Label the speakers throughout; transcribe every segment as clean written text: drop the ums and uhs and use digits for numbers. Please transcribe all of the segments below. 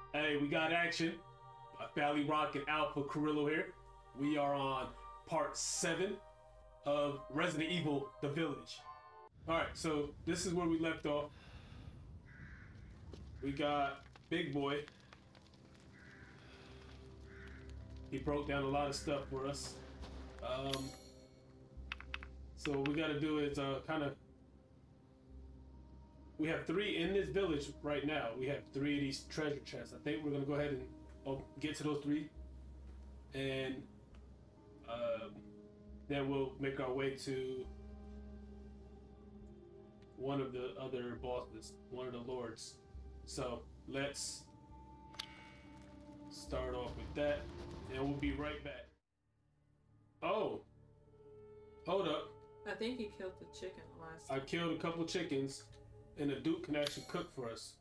Speaker 1: Hey, we got action. Valley Rock and Alpha Carrillo here. We are on part 7 of Resident Evil: The Village. Alright, so this is where we left off. We got Big Boy. He broke down a lot of stuff for us. So what we gotta do is we have 3 in this village right now. We have 3 of these treasure chests. I think we're gonna go ahead and get to those 3, and then we'll make our way to one of the other bosses, one of the lords. So let's start off with that, and we'll be right back. Oh, hold up.
Speaker 2: I think he killed the chicken last time.
Speaker 1: I killed a couple chickens, and the Duke can actually cook for us.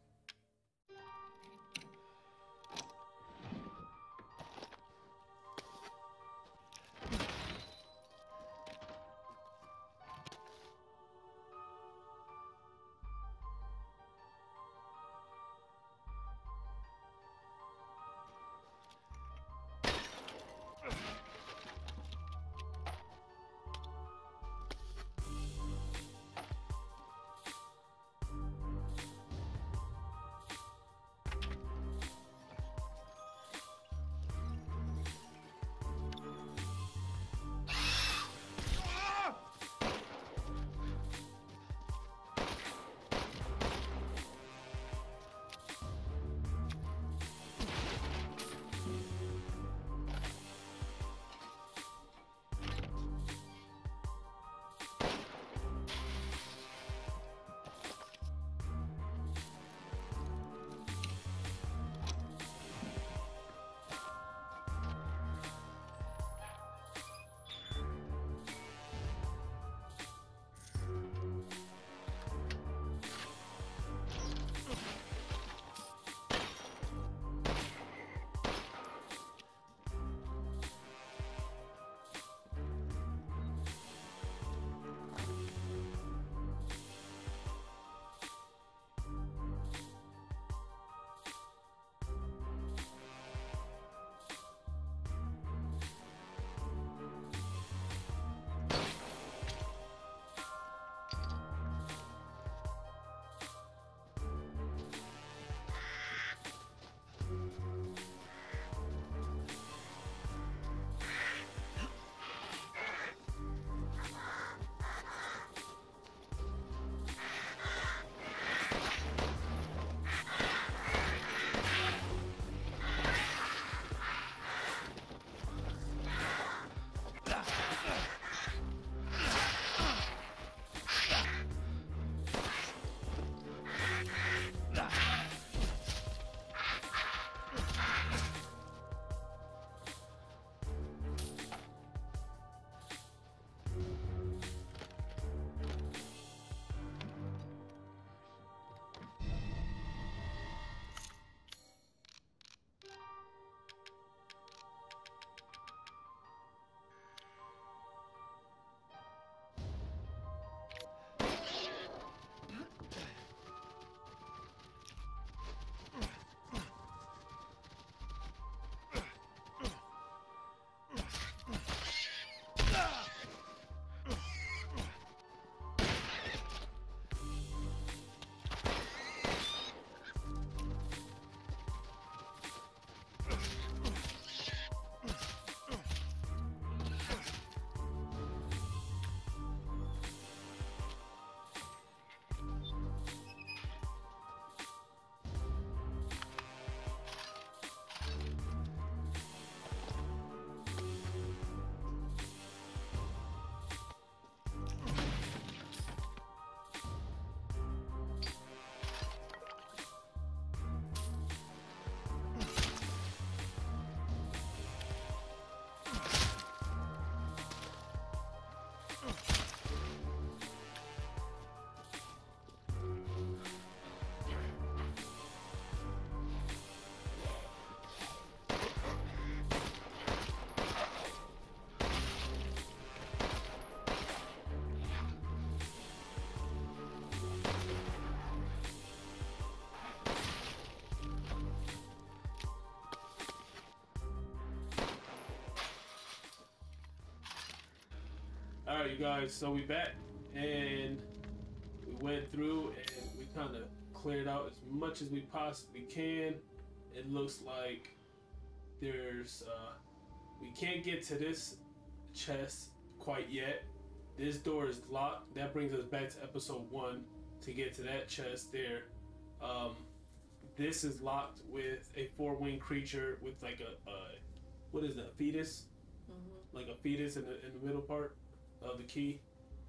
Speaker 1: Alright, you guys, so we back, and we went through and we kind of cleared out as much as we possibly can. It looks like there's, we can't get to this chest quite yet. This door is locked. That brings us back to episode 1 to get to that chest there. This is locked with a 4-winged creature with like a what is that, a fetus? Mm-hmm. Like a fetus in the middle part of the key.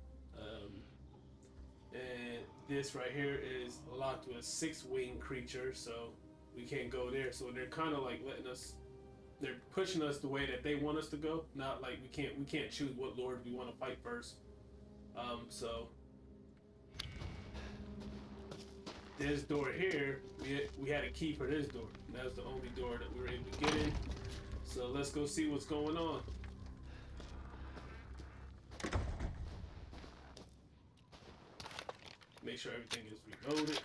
Speaker 1: And this right here is locked with a 6-winged creature, so we can't go there. So they're kind of like letting us, they're pushing us the way that they want us to go. Not like we can't choose what lord we want to fight first. So this door here, we had a key for this door. And that was the only door that we were able to get in. So let's go see what's going on. Make sure everything is reloaded.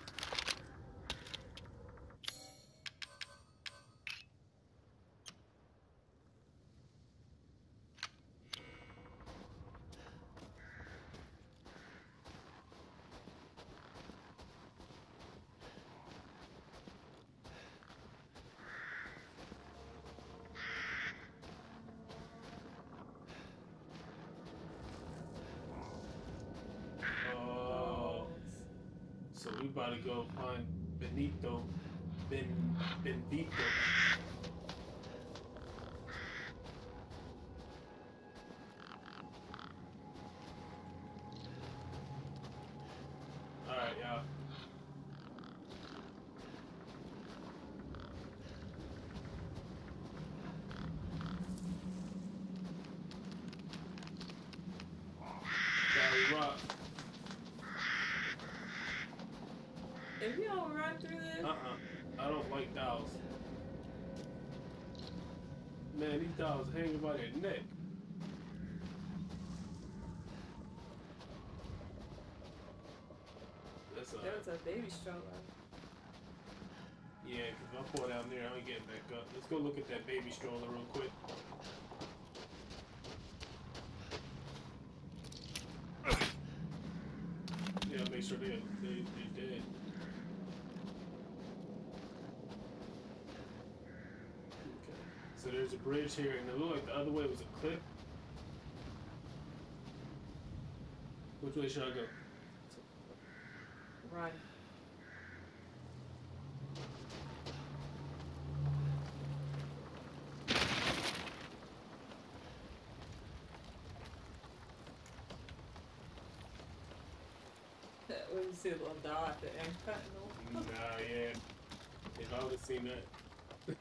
Speaker 1: So we about to go find Benito. Alright, y'all. Valley Rock.
Speaker 2: If you don't run through this?
Speaker 1: I don't like dolls. Man, these dolls hanging by their neck. That's
Speaker 2: there was a baby stroller.
Speaker 1: Yeah, because if I fall down there, I ain't getting back up. Let's go look at that baby stroller real quick. Yeah, make sure they're dead. So there's a bridge here, and it looked like the other way was a cliff. Which way should I go?
Speaker 2: Run. When you see a little dog at the end cutting them.
Speaker 1: Nah, yeah. If I would have seen that.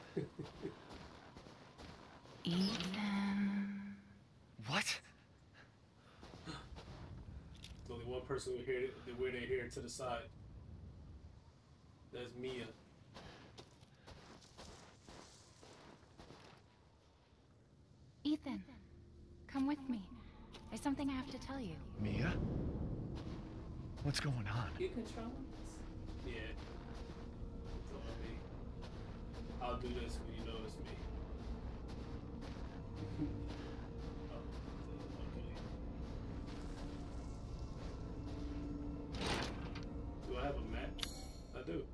Speaker 3: Ethan. What?
Speaker 1: There's only one person who hear where they hear to the side. That's Mia.
Speaker 3: Ethan, come with me. There's something I have to tell you.
Speaker 4: Mia? What's going on?
Speaker 2: You control them?
Speaker 1: Yeah. It's on me. I'll do this when you know it's me. Do I have a map? I do.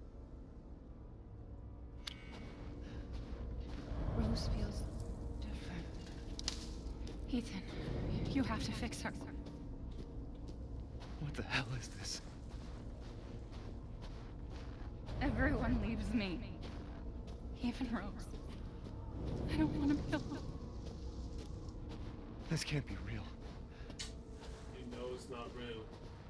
Speaker 3: Rose feels different. Ethan, you have to fix her.
Speaker 4: What the hell is this?
Speaker 3: Everyone leaves me. Even Rose. I don't want to be alone.
Speaker 4: This can't be real.
Speaker 1: You know it's not real.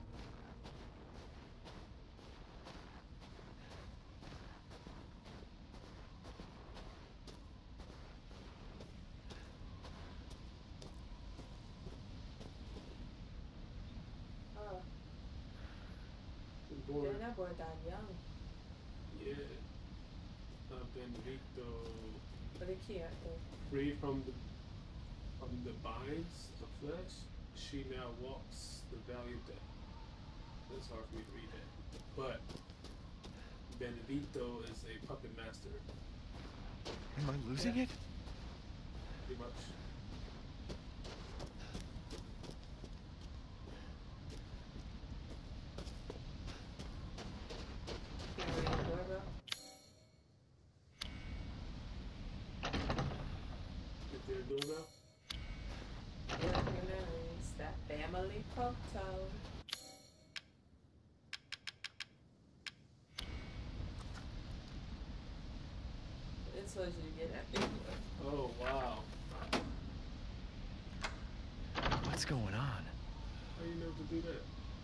Speaker 2: Then that boy died young.
Speaker 1: Yeah. Benedicto.
Speaker 2: But it can't.
Speaker 1: Free from the binds of flesh, she now walks the valley of death. That's hard for me to read that. But Benedito is a puppet master.
Speaker 4: Am I losing it?
Speaker 1: Pretty much. now?
Speaker 2: Good memories. That family photo. It's what you get at big boy.
Speaker 1: Oh, wow.
Speaker 4: What's going on?
Speaker 1: How you know to do that?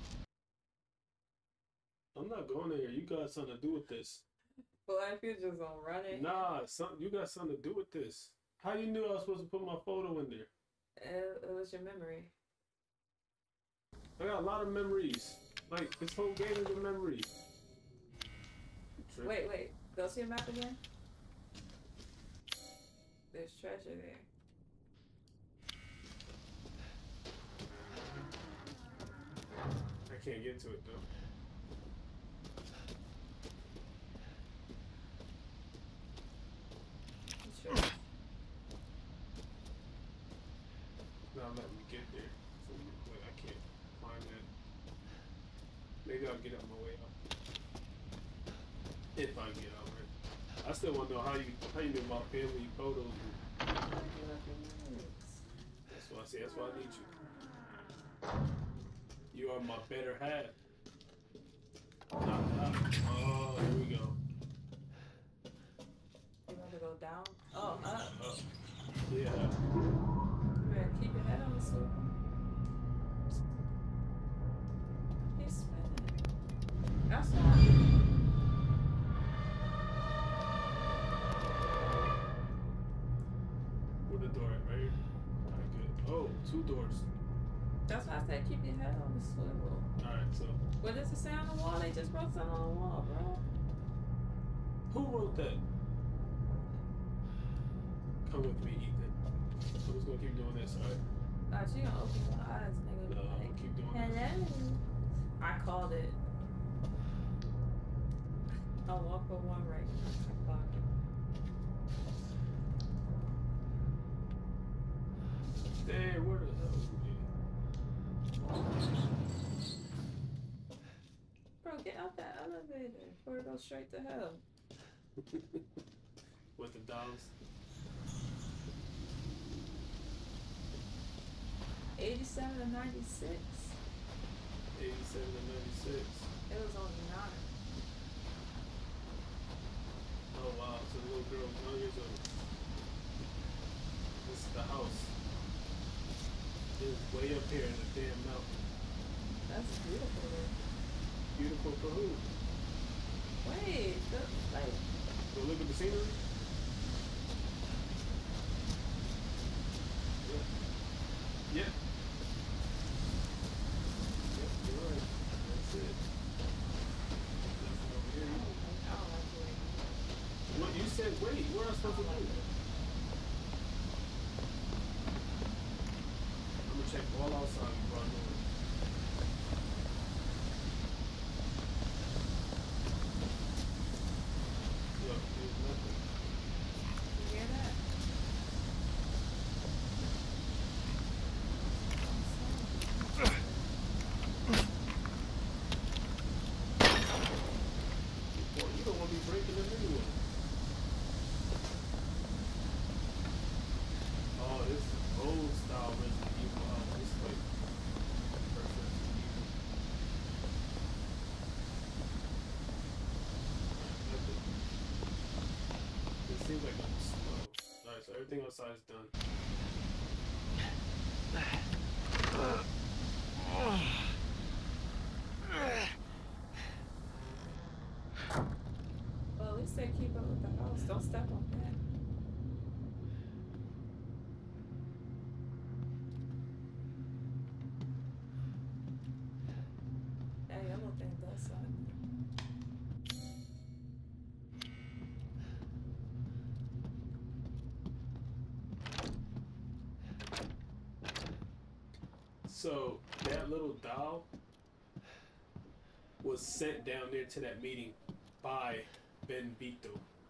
Speaker 1: I'm not going there. You got something to do with this.
Speaker 2: But if you're just gonna run it.
Speaker 1: Nah, you got something to do with this. How you knew I was supposed to put my photo in there?
Speaker 2: It was your memory.
Speaker 1: I got a lot of memories. Like, this whole game is a memory.
Speaker 2: Wait. Go see a map again. There's treasure there.
Speaker 1: I can't get to it, though.
Speaker 2: Sure.
Speaker 1: Not letting me get there. So, wait, I can't find that. Maybe I'll get up my way up. If I get out, right? I still want to know how you do my family photos. That's why I say, that's why I need you. You are my better half. Oh, here we go.
Speaker 2: You want to go down? Oh, up.
Speaker 1: Yeah.
Speaker 2: You better keep your head on the swivel. He's spinning. That's not.
Speaker 1: Where the door at, right here? Alright, good. Oh, 2 doors.
Speaker 2: That's why I said keep your head on the swivel.
Speaker 1: Alright, so.
Speaker 2: What does it say on the wall? They just wrote something on the wall, bro.
Speaker 1: Who wrote that? Come with me, Ethan. I'm just gonna keep doing this, alright?
Speaker 2: Alright, you gonna open your eyes, nigga.
Speaker 1: No, I'm
Speaker 2: Like,
Speaker 1: gonna keep doing this.
Speaker 2: hello. I called it. I'll walk for one right. I called it.
Speaker 1: Damn, where the hell is it?
Speaker 2: Bro, get out that elevator before it goes straight to hell.
Speaker 1: With the dogs.
Speaker 2: 87 to 96.
Speaker 1: 87 and 96.
Speaker 2: It was only 9.
Speaker 1: Oh wow, so the little girl was 9 years old. This is the house. It's way up here in the damn mountain.
Speaker 2: That's beautiful though.
Speaker 1: Beautiful for who?
Speaker 2: Wait, like,
Speaker 1: Go look at the scenery? Yeah. Yeah. Yep, you're right. That's it. Nothing over here.
Speaker 2: I don't like the way you do it.
Speaker 1: What you said, wait, what am I supposed to do? I'm gonna check all outside before I go in. Look, there's nothing.
Speaker 2: You hear that?
Speaker 1: Boy, you don't want to be breaking them anyway. Oh, this is old style Resident Evil house. This is like first Resident Evil. Nothing. It seems like I'm slow. Alright, so everything outside is done.
Speaker 2: Well, at least they keep up with the house. Don't step on that. That yellow thing does something.
Speaker 1: So that little doll was sent down there to that meeting by Ben Vito.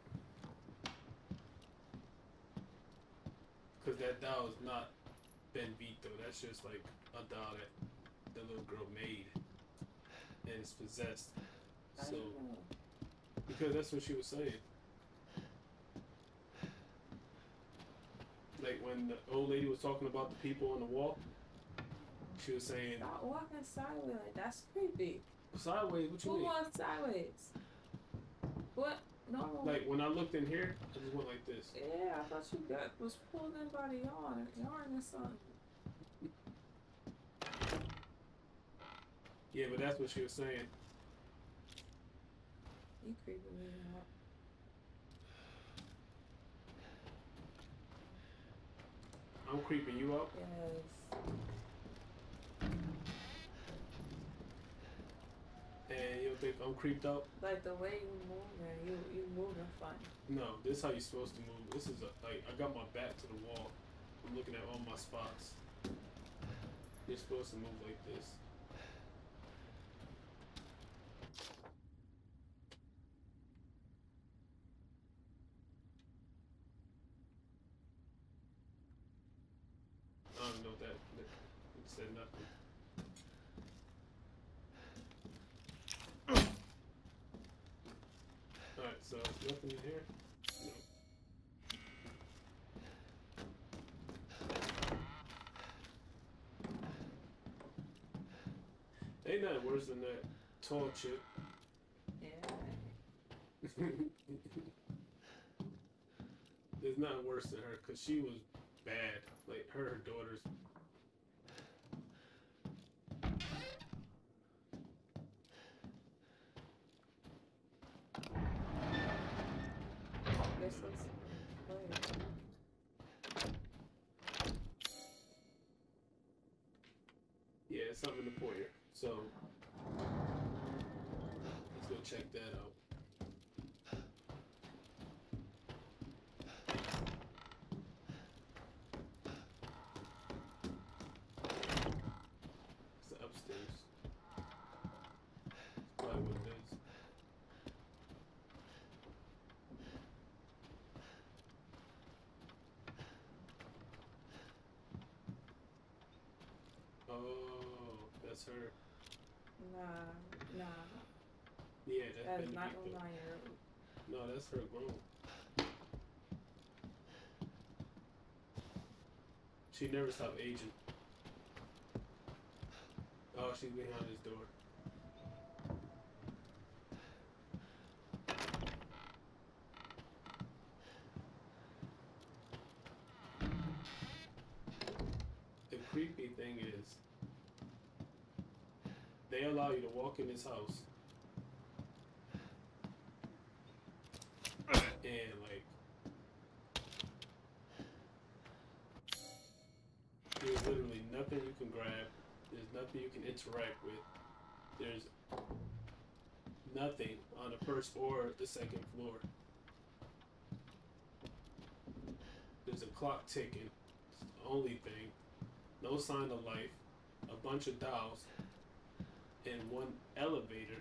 Speaker 1: Because that doll is not Ben Vito. That's just like a doll that the little girl made and is possessed.
Speaker 2: How
Speaker 1: So,
Speaker 2: do you know?
Speaker 1: because that's what she was saying. Like when the old lady was talking about the people on the wall, she was saying,
Speaker 2: Stop walking sideways. Like, that's creepy.
Speaker 1: sideways, what you
Speaker 2: Who
Speaker 1: mean?
Speaker 2: walks sideways? What? No.
Speaker 1: Like when I looked in here, I just went like this.
Speaker 2: Yeah, I thought you was pulling by the yarn or something.
Speaker 1: Yeah, but that's what she was saying.
Speaker 2: You creeping me out.
Speaker 1: I'm creeping you out.
Speaker 2: Yes.
Speaker 1: And you don't think I'm creeped out?
Speaker 2: Like the way you moving, you moving funny.
Speaker 1: No, this is how you're supposed to move. This is like I got my back to the wall. I'm looking at all my spots. You're supposed to move like this. I don't know that it said nothing. Alright, so nothing in here? No. Ain't nothing worse than that tall chick.
Speaker 2: Yeah.
Speaker 1: There's nothing worse than her because she was bad. Like her daughters.
Speaker 2: This is weird.
Speaker 1: Yeah, it's something in the foyer. So let's go check that out. It's the upstairs. That's probably what it is. Oh, that's her.
Speaker 2: Nah.
Speaker 1: Yeah,
Speaker 2: That
Speaker 1: that's
Speaker 2: is not
Speaker 1: Benedicto.
Speaker 2: no 9-year-old.
Speaker 1: No, that's her grown. She never stopped aging. Oh, she's behind this door. The creepy thing is, they allow you to walk in this house and like there's literally nothing you can grab. There's nothing you can interact with. There's nothing on the first or the second floor. There's a clock ticking. It's the only thing. No sign of life. A bunch of dolls. And one elevator.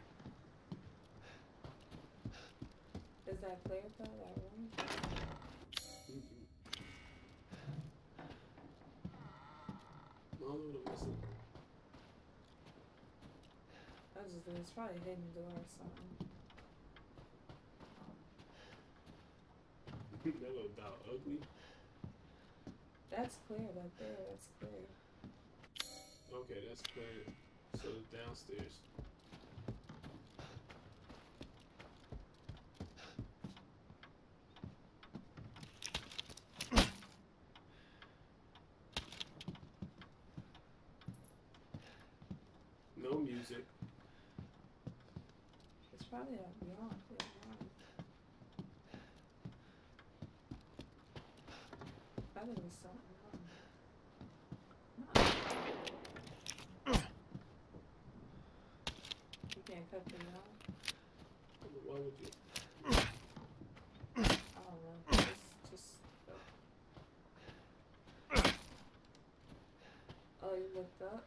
Speaker 2: Is that clear though? That room?
Speaker 1: Mm-mm. I don't know what I'm missing.
Speaker 2: It's probably a hidden door or something.
Speaker 1: That little doll ugly.
Speaker 2: That's clear right there. That's clear.
Speaker 1: Okay, that's clear. So downstairs. No music.
Speaker 2: It's probably a yawn. Probably was something wrong. You can't cut the yawn?
Speaker 1: Why would you?
Speaker 2: I don't know. Just. Oh, you looked up?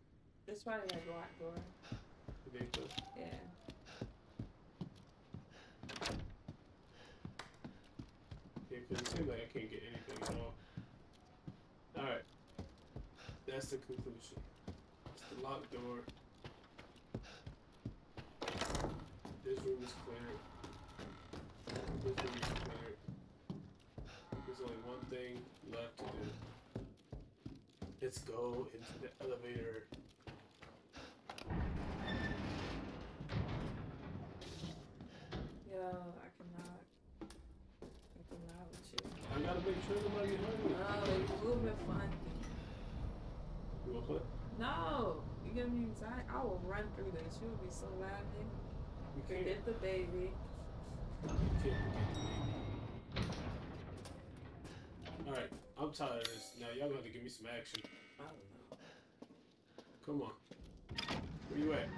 Speaker 2: It's probably that black door.
Speaker 1: You think so?
Speaker 2: Yeah.
Speaker 1: That's the conclusion. It's the locked door. This room is clear. This room is clear. There's only one thing left to do. Let's go into the elevator.
Speaker 2: Yo, I cannot with you.
Speaker 1: I gotta make sure nobody get hurt.
Speaker 2: No, you're moving funny.
Speaker 1: You wanna play?
Speaker 2: No, you give me anxiety. I will run through this. You will be so loud, nigga.
Speaker 1: You can't.
Speaker 2: Forget the baby.
Speaker 1: You can't forget the baby. Alright, I'm tired of this. Now y'all gonna have to give me some action.
Speaker 2: I don't know.
Speaker 1: Come on. Where you at?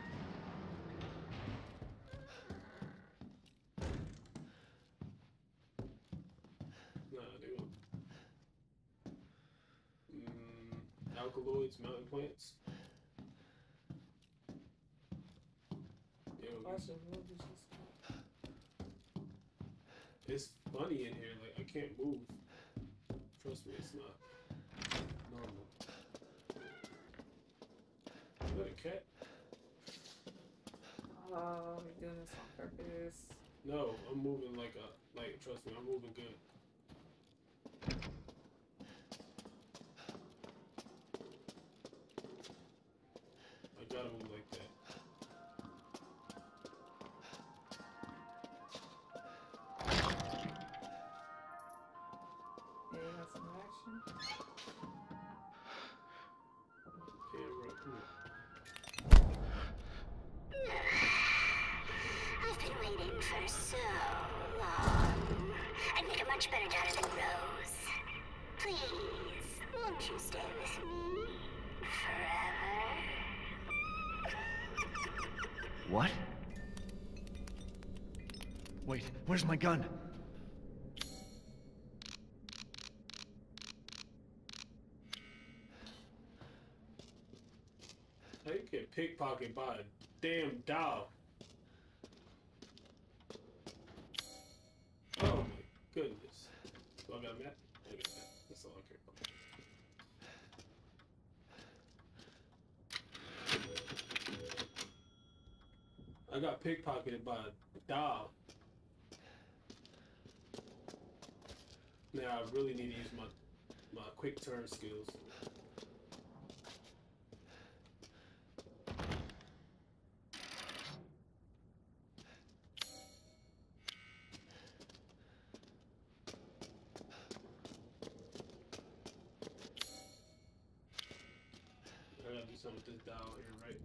Speaker 1: Nah, they won't. Alkaloids, mountain plants.
Speaker 2: Watch the movie.
Speaker 1: It's funny in here, like I can't move. Trust me, it's not normal. Is that a cat?
Speaker 2: Oh, you're doing this on purpose.
Speaker 1: No, I'm moving trust me, I'm moving good. I gotta move like that.
Speaker 2: Yeah, you got some action.
Speaker 1: Yeah, right, come on.
Speaker 5: I've been waiting for so long. I'd make a much better daughter than Rose. Please, won't you stay with me forever?
Speaker 4: What? Wait, where's my gun?
Speaker 1: How you get pickpocketed by a damn doll? Oh my goodness. Do I got a map? I got a map. That's all I care about. I got pickpocketed by a doll. Now I really need to use my quick turn skills. I gotta do something with this dial here, right?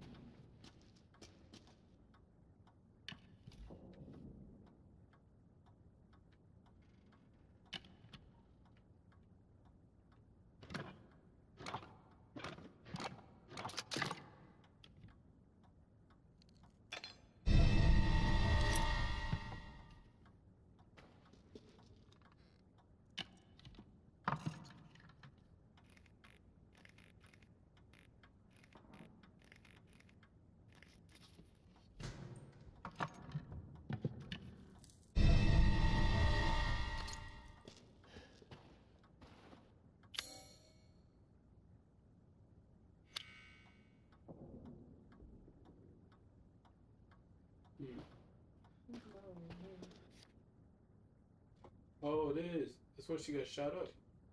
Speaker 1: Oh, it is. That's where she got shot up.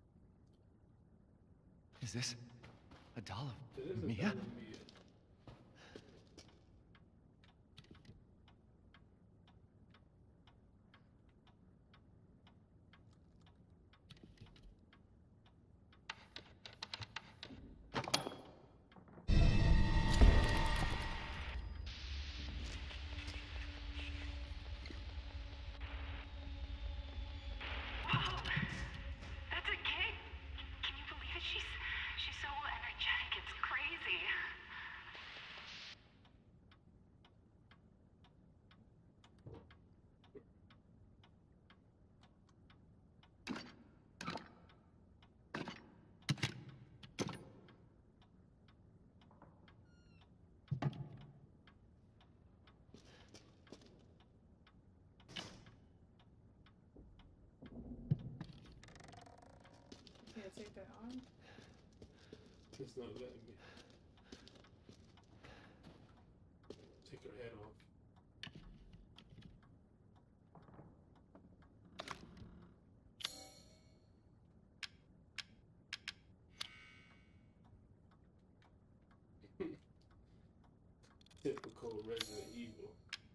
Speaker 4: Is this a doll
Speaker 1: It is
Speaker 4: of
Speaker 1: a
Speaker 4: Mia?
Speaker 1: doll of Mia.
Speaker 3: That's a kid. Can you believe it? She's so energetic. It's crazy.
Speaker 2: Can't take that on.
Speaker 1: It's not letting me. Take her head off. Typical Resident Evil.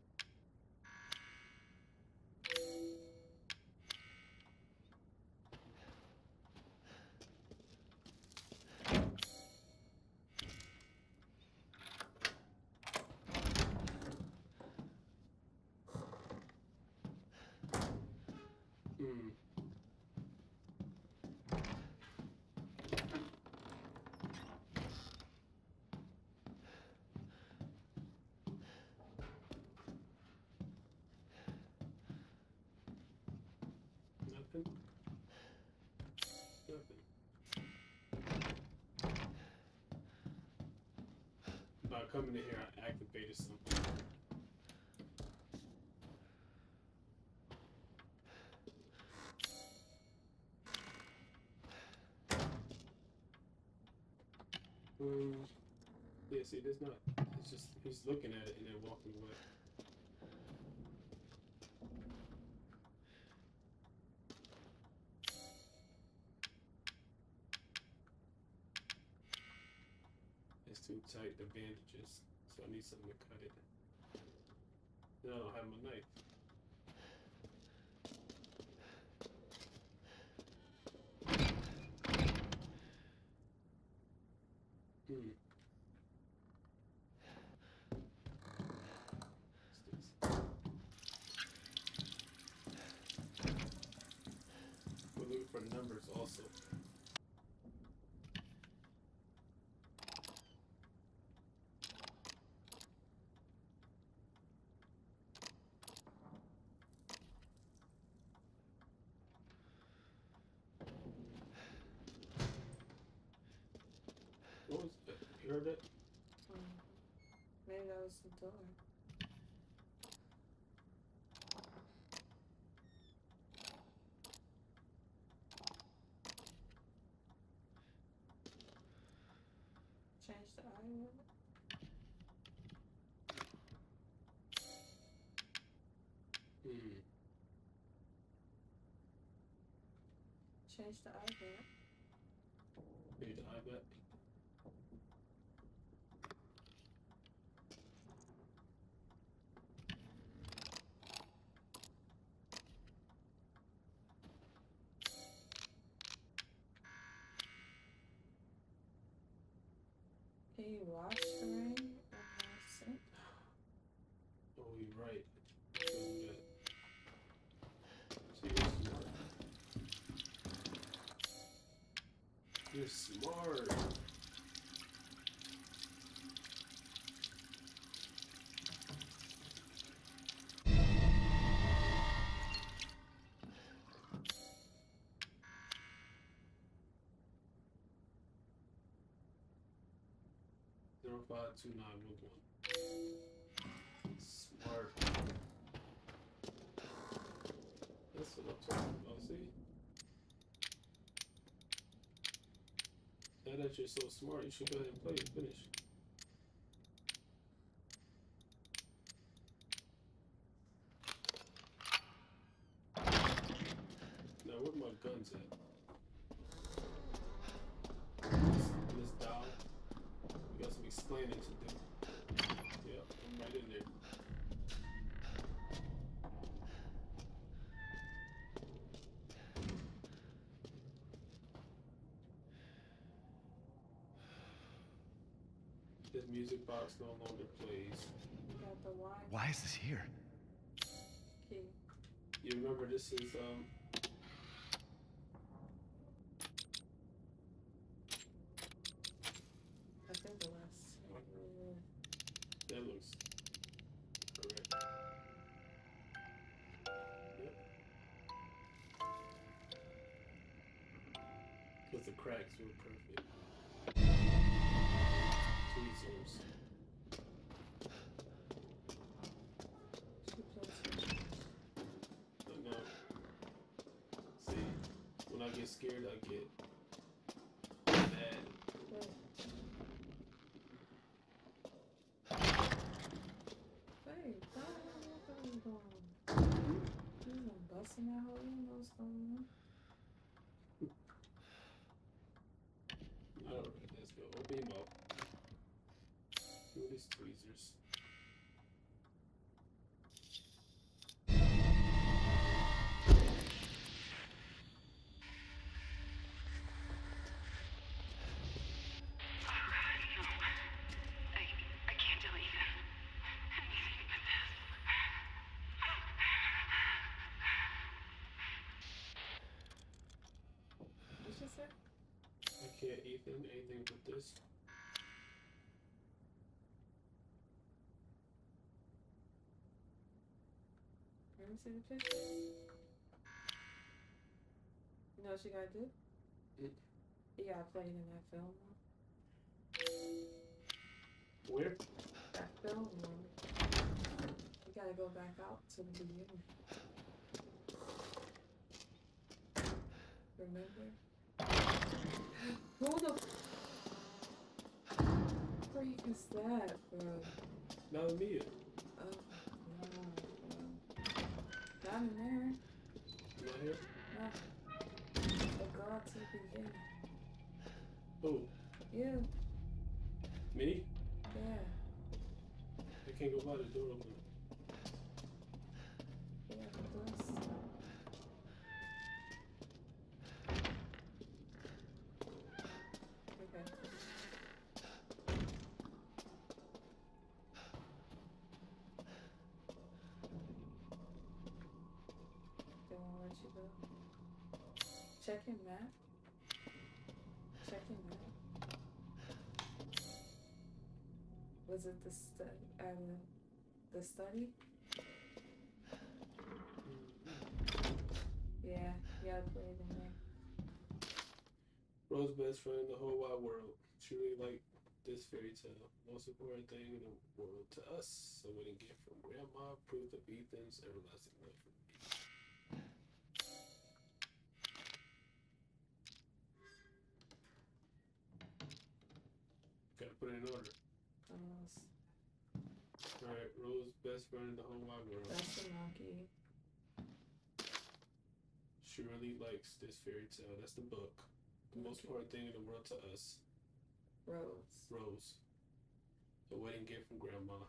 Speaker 1: Nothing. Nothing. By coming in here, I activated something. Yeah, see, there's not. It's just he's looking at it and then walking away. It's too tight, the bandages, so I need something to cut it. Then I don't have my knife. We're looking for numbers also. What was that? You heard that?
Speaker 2: Maybe that was the door. Change the eye. Change the eye back.
Speaker 1: Maybe the eye back.
Speaker 2: Can you wash the ring in the sink?
Speaker 1: Oh, you're right. Do that. See, you're smart. You're smart. Zero 52911. Smart. That's what I'm talking about. See? Now that you're so smart, you should go ahead and play it. Finish. Now, where my guns at? This dial. We got some explaining to do. Yep, I'm right in there. This music box no longer plays.
Speaker 2: Got the wine
Speaker 4: Why is this here?
Speaker 2: key.
Speaker 1: You remember this is
Speaker 2: I think the last.
Speaker 1: that looks correct. Yep. Because the cracks were perfect. Tweezers. No. See, when I get scared, I get mad.
Speaker 2: busting that hole in, what's going on?
Speaker 1: Alright, let's go. Open him up. Do these tweezers.
Speaker 3: I can't delete them. Anything but this.
Speaker 2: What'd you say?
Speaker 1: I can't anything but this.
Speaker 2: Let me see the picture. You know what you gotta do? You gotta play it in that film room.
Speaker 1: Where?
Speaker 2: That film room. You gotta go back out to the beginning. Remember? Who the freak is that, bro?
Speaker 1: Not me.
Speaker 2: Oh, no, bro. Not in there.
Speaker 1: Not here.
Speaker 2: No. But go out to the beginning.
Speaker 1: Oh,
Speaker 2: You.
Speaker 1: me?
Speaker 2: Yeah.
Speaker 1: I can't go by the door open.
Speaker 2: Yeah, the door's okay. They won't let you go. Check your map. Check your map. Was it the study? Yeah, you gotta play it in there.
Speaker 1: Rose's best friend in the whole wide world. She really liked this fairy tale. Most important thing in the world to us. So wedding gift from Grandma, proof of Ethan's everlasting love for me. Gotta put it in order. Alright, Rose's best friend in the whole wide world.
Speaker 2: That's the monkey.
Speaker 1: She really likes this fairy tale. That's the book. The most important thing in the world to us.
Speaker 2: Rose.
Speaker 1: Rose. A wedding gift from Grandma.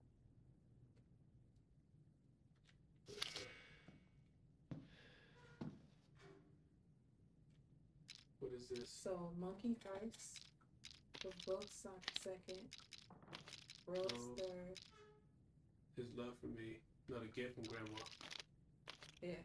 Speaker 1: What is this?
Speaker 2: So monkey first. The book's on second. Rose third.
Speaker 1: His love for me. Not a gift from Grandma.
Speaker 2: Yeah.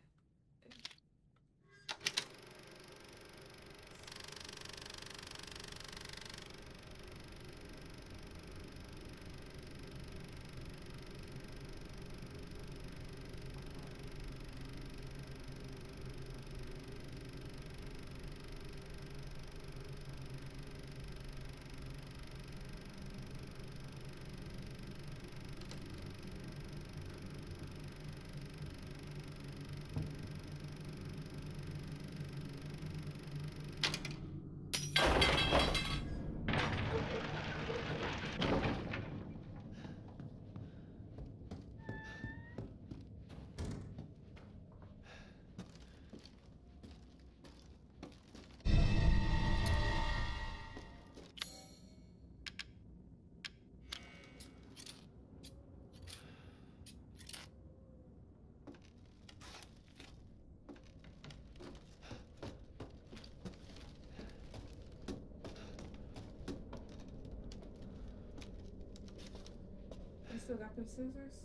Speaker 2: You still got them scissors?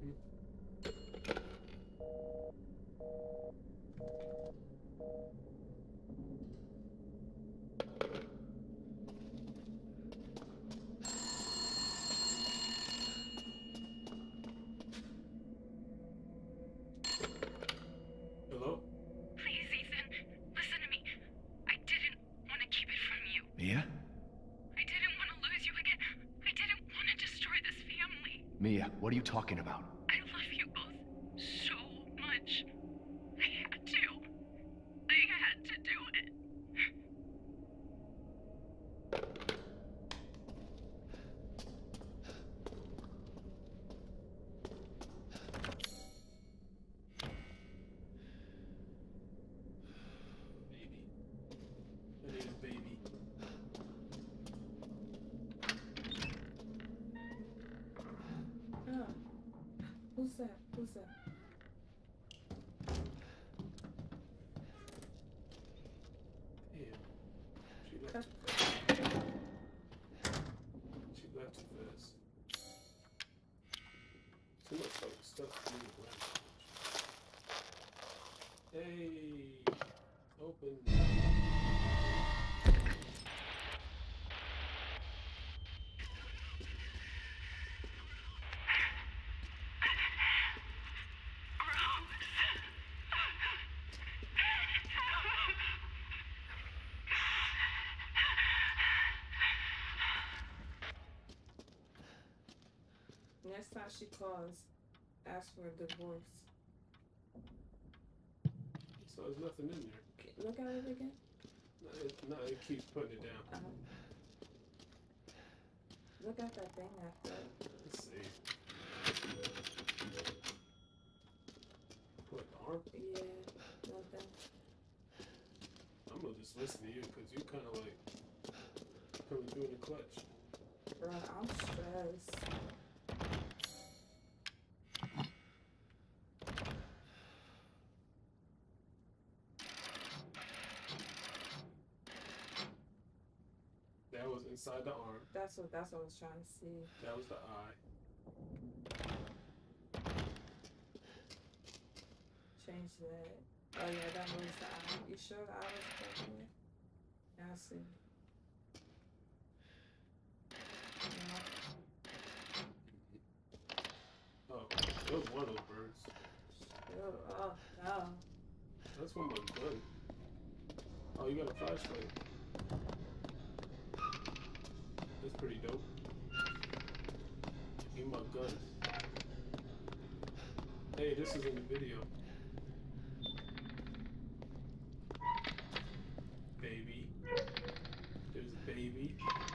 Speaker 1: Hello?
Speaker 3: Please, Ethan, listen to me. I didn't want to keep it from you.
Speaker 4: Mia?
Speaker 3: I didn't want to lose you again. I didn't want to destroy this family.
Speaker 4: Mia, what are you talking about?
Speaker 3: I love you both so much. I had to. I had to do it.
Speaker 2: Who's that? Who's that?
Speaker 1: Damn. She left too fast. She left too fast. Too much fucking stuff to do around. Hey. Open.
Speaker 2: Next time she calls, ask for a divorce.
Speaker 1: So there's nothing in there.
Speaker 2: Look at it again.
Speaker 1: No, it keeps putting it down.
Speaker 2: Look at that thing after.
Speaker 1: Let's see. What, the arm?
Speaker 2: Yeah, nothing.
Speaker 1: I'm gonna just listen to you because you kind of like coming through in the clutch.
Speaker 2: Bro, I'm stressed.
Speaker 1: That was inside the arm.
Speaker 2: That's what I was trying to see.
Speaker 1: That was the eye.
Speaker 2: Change that. Oh yeah, that was the eye. You sure the eye was perfect? Yeah, I see. Yeah.
Speaker 1: Oh, that was one of those birds.
Speaker 2: Oh no.
Speaker 1: That's one of my gun. Oh, you got a flashlight. That's pretty dope. Give me my gun. Hey, this is in the video. Baby. There's a baby.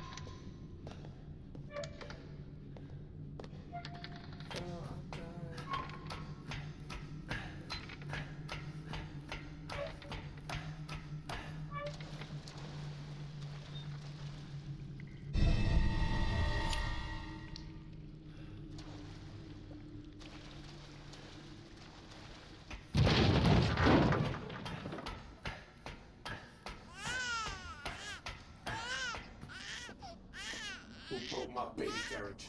Speaker 2: Oh, I'm done.
Speaker 1: Who broke my baby carriage?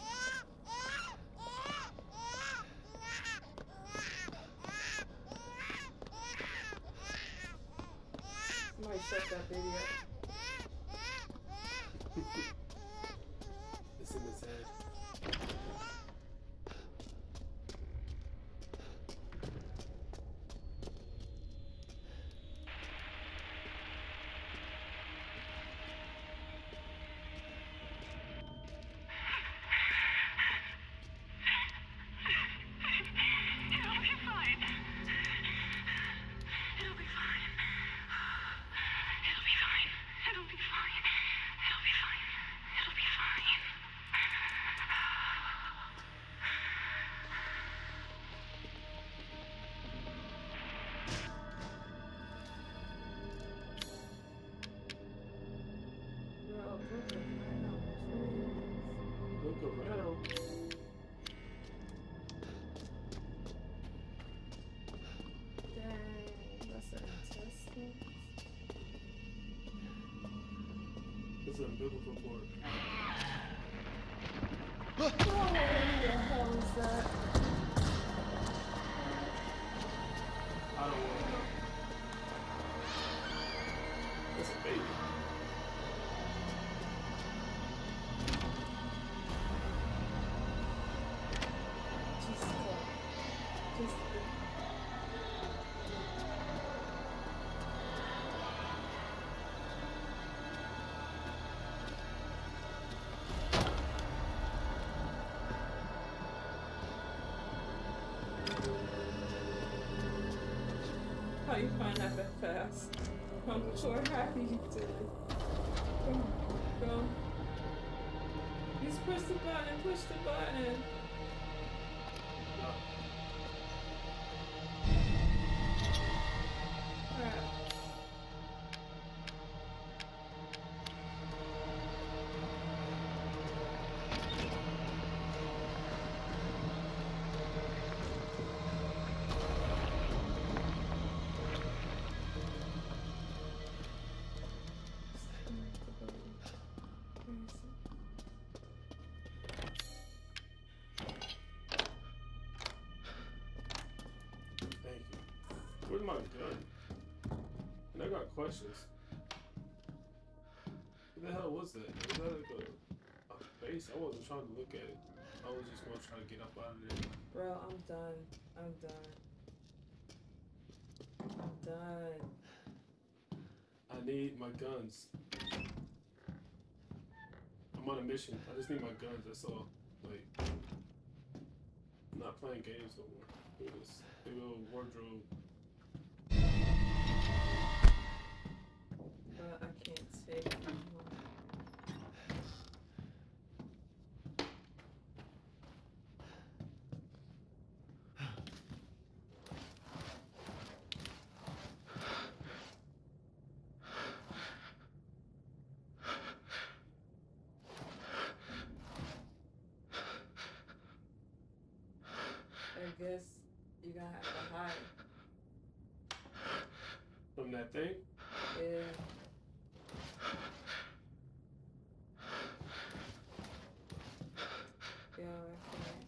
Speaker 2: Somebody shut that baby up.
Speaker 1: It's in his head. Look around.
Speaker 2: Dang, that's an intestine.
Speaker 1: It's an umbilical cord.
Speaker 2: What the hell is that?
Speaker 1: I don't want to know. That's a baby.
Speaker 2: How you find that fast? I'm so happy you did it. Go. Just push the button, push the button. Alright.
Speaker 1: Where's my gun? And I got questions. What the hell was that? Was that like a base? I wasn't trying to look at it. I was just gonna try to get up out of there.
Speaker 2: Bro, I'm done. I'm done. I'm done.
Speaker 1: I need my guns. I'm on a mission. I just need my guns, that's all. Like, I'm not playing games no more. Look at this big old wardrobe.
Speaker 2: Bro, I can't take it anymore. I guess you're gonna have to hide.
Speaker 1: From that thing?
Speaker 2: Yeah. Yo, I can't.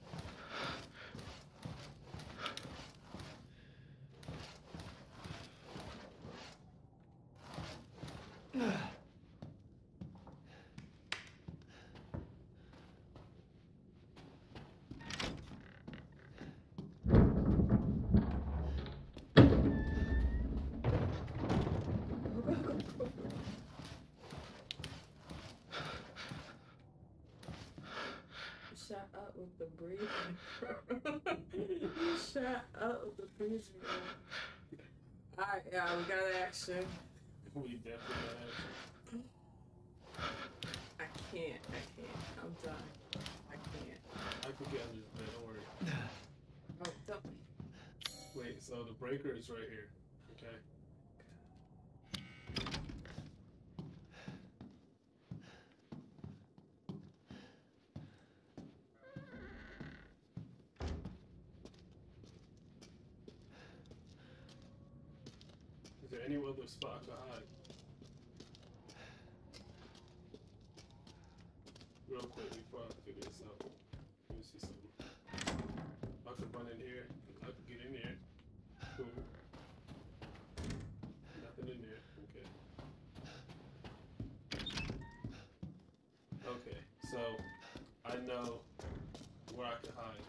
Speaker 2: Shut up with the breathing. Shut up with the breathing. Alright, yeah, we got action.
Speaker 1: We definitely got action.
Speaker 2: I can't. I'm done. I can't.
Speaker 1: I can get under this bed, don't worry.
Speaker 2: Oh, don't.
Speaker 1: Wait, so the breaker is right here. Okay. Is there any other spot to hide? Real quick before I figure this out. Let me see something. I could run in here. I could get in here. Cool. Nothing in there. Okay. Okay, so I know where I can hide.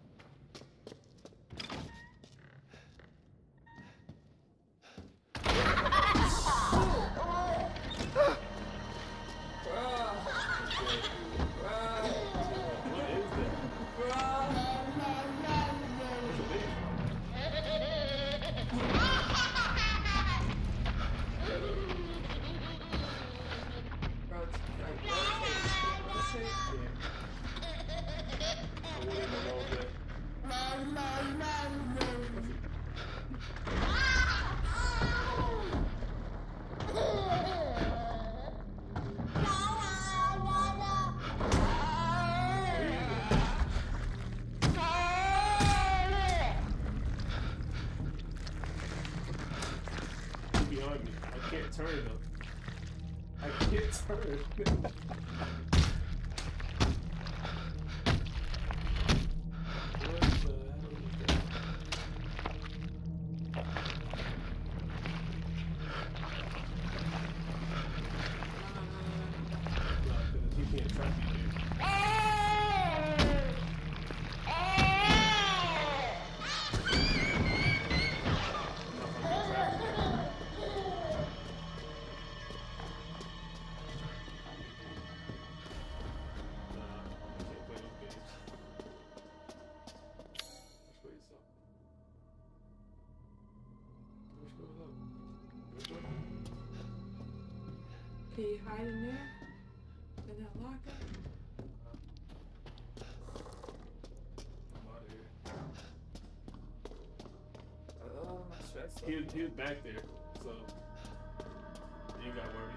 Speaker 1: Turn though. I can't turn. What the hell is that? No, he can't track you here.
Speaker 2: Can you hide in there? In that locker?
Speaker 1: I'm out of here.
Speaker 2: Oh, I'm stressed.
Speaker 1: He was back there, so you ain't got worried.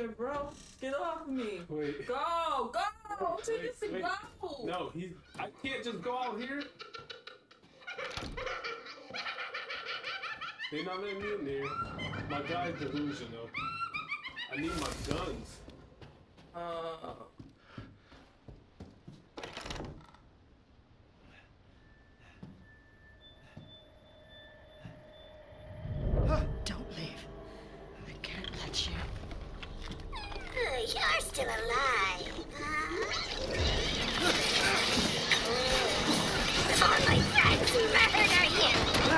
Speaker 2: here, bro. Get off me.
Speaker 1: Wait.
Speaker 2: Go. Go. Take this and
Speaker 1: wait.
Speaker 2: go.
Speaker 1: No, I can't just go out here. They're not letting me in there. My guy's delusional. I need my guns.
Speaker 6: Don't leave. I can't let you.
Speaker 5: You're still alive, huh? All my friends murder you!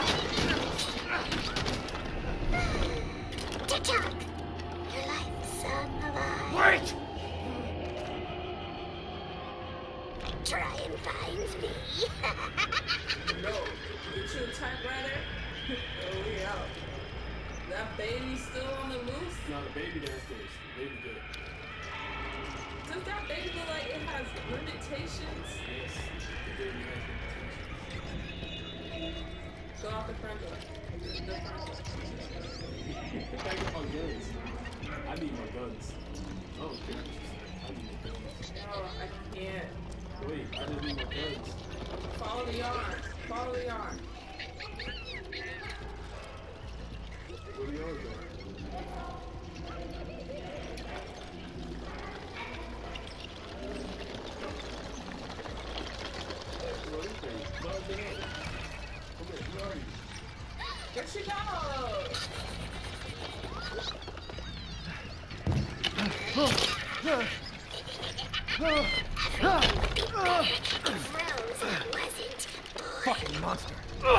Speaker 5: TikTok! Your life's on the line.
Speaker 4: Wait!
Speaker 5: Try and find me.
Speaker 2: No. Get you a typewriter. Oh, yeah. That baby's still on the loose?
Speaker 1: No, the baby downstairs. The baby good.
Speaker 2: Does that baby look like it has limitations?
Speaker 1: Yes. The baby has limitations.
Speaker 2: Go out the front door. The front door.
Speaker 1: I get my guns. I need my guns. I don't care what you say. I need my guns.
Speaker 2: No, I can't.
Speaker 1: Wait, I just need my guns.
Speaker 2: Follow the yarn. Follow the yarn.
Speaker 1: Where the yards are? Bro, this thing is bugging out. Come here, where are you?
Speaker 2: Where she go?
Speaker 4: Fucking monster.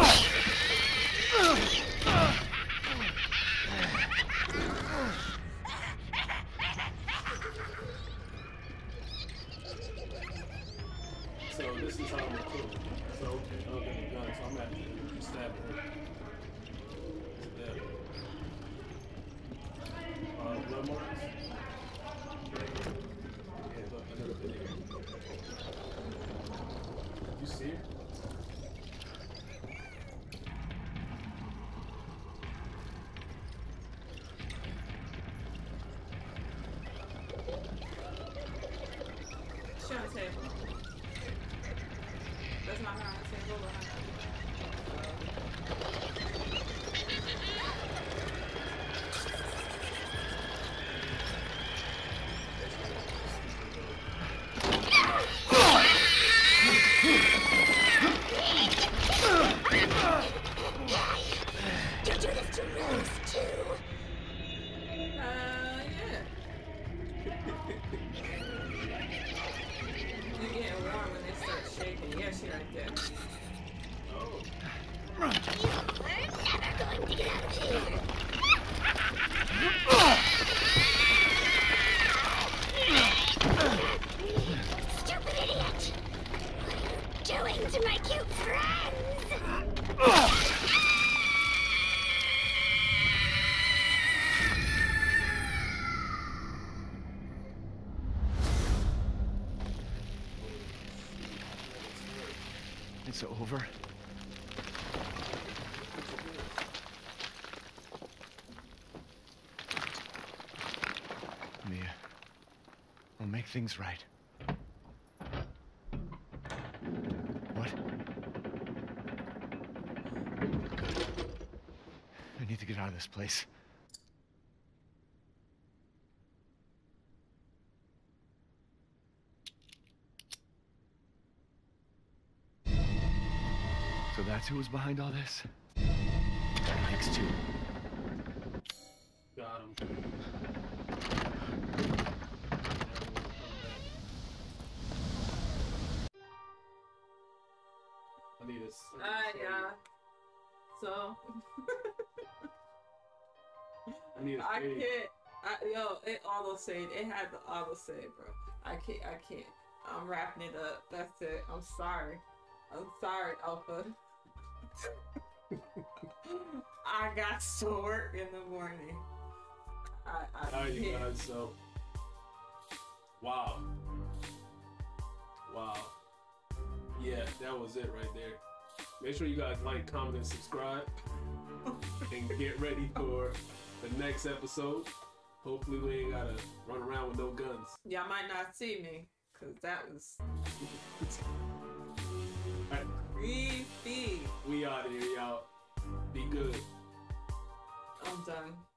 Speaker 1: So this is how I'm gonna kill him. So okay, I'll get the gun, so I'm gonna have to stab her. To death. Blood marks? Yeah, look, another video. You see her?
Speaker 2: She on the table. That's not her on the table, but
Speaker 5: You do this to Rose, too.
Speaker 2: yeah. You getting warm when they start shaking. Yeah, she right there.
Speaker 5: We're never going to get out of here. Stupid idiot! What are you doing to my cute friends?
Speaker 4: It's over. Mia, I'll make things right. What? Good. I need to get out of this place. So that's who was behind all this? Thanks, too.
Speaker 1: Got him. I need this.
Speaker 2: Yeah. So.
Speaker 1: I need a
Speaker 2: I
Speaker 1: save.
Speaker 2: can't. It auto saved. It had the auto save, bro. I can't. I'm wrapping it up. That's it. I'm sorry, Alpha. I got to work in the morning.
Speaker 1: Alright, you guys, so. Wow. Yeah, that was it right there. Make sure you guys like, comment, and subscribe. And get ready for the next episode. Hopefully we ain't gotta run around with no guns.
Speaker 2: Y'all might not see me, cause that was
Speaker 1: Alright,
Speaker 2: creepy.
Speaker 1: we out of here, y'all. Be good.
Speaker 2: I'm done.